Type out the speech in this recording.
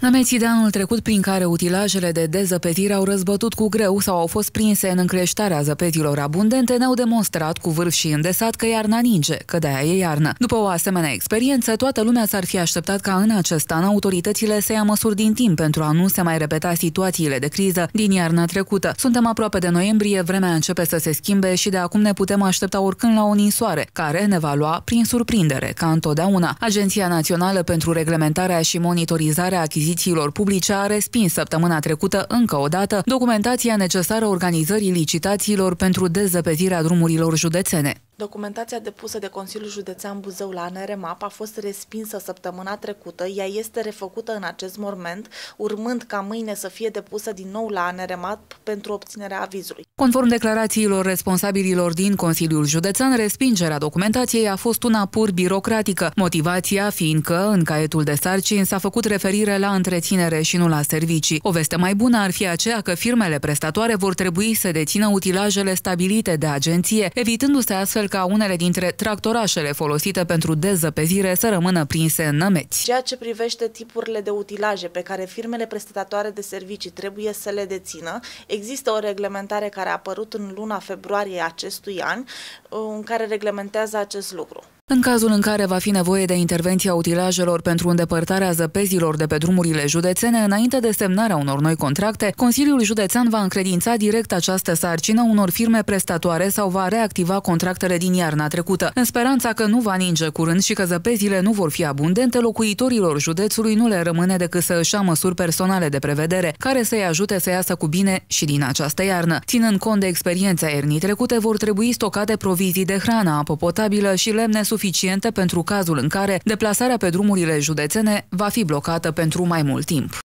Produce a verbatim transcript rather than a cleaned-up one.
Nămeții de anul trecut, prin care utilajele de dezăpezire au răzbătut cu greu sau au fost prinse în încleștarea zăpezilor abundente, ne-au demonstrat cu vârf și îndesat că iarna ninge, că de-aia e iarnă. După o asemenea experiență, toată lumea s-ar fi așteptat ca în acest an autoritățile să ia măsuri din timp pentru a nu se mai repeta situațiile de criză din iarna trecută. Suntem aproape de noiembrie, vremea începe să se schimbe și de acum ne putem aștepta oricând la o ninsoare, care ne va lua prin surprindere, ca întotdeauna. Agenția Națională pentru Reglementarea și Monitorizarea Achizițiilor Publice a respins săptămâna trecută încă o dată documentația necesară organizării licitațiilor pentru dezăpezirea drumurilor județene. Documentația depusă de Consiliul Județean Buzău la ANREMAP a fost respinsă săptămâna trecută, ea este refăcută în acest moment, urmând ca mâine să fie depusă din nou la ANREMAP pentru obținerea avizului. Conform declarațiilor responsabililor din Consiliul Județean, respingerea documentației a fost una pur birocratică, motivația fiind că, în caietul de sarcini, s-a făcut referire la întreținere și nu la servicii. O veste mai bună ar fi aceea că firmele prestatoare vor trebui să dețină utilajele stabilite de agenție, evitându-se astfel ca unele dintre tractorașele folosite pentru dezăpezire să rămână prinse în nămeți. Ceea ce privește tipurile de utilaje pe care firmele prestatoare de servicii trebuie să le dețină, există o reglementare care a apărut în luna februarie acestui an, în care reglementează acest lucru. În cazul în care va fi nevoie de intervenția utilajelor pentru îndepărtarea zăpezilor de pe drumurile județene, înainte de semnarea unor noi contracte, Consiliul Județean va încredința direct această sarcină unor firme prestatoare sau va reactiva contractele din iarna trecută. În speranța că nu va ninge curând și că zăpezile nu vor fi abundente, locuitorilor județului nu le rămâne decât să își ia măsuri personale de prevedere, care să-i ajute să iasă cu bine și din această iarnă. Ținând cont de experiența iernii trecute, vor trebui stocate provizii de hrană, apă potabilă și lemne suficiente pentru cazul în care deplasarea pe drumurile județene va fi blocată pentru mai mult timp.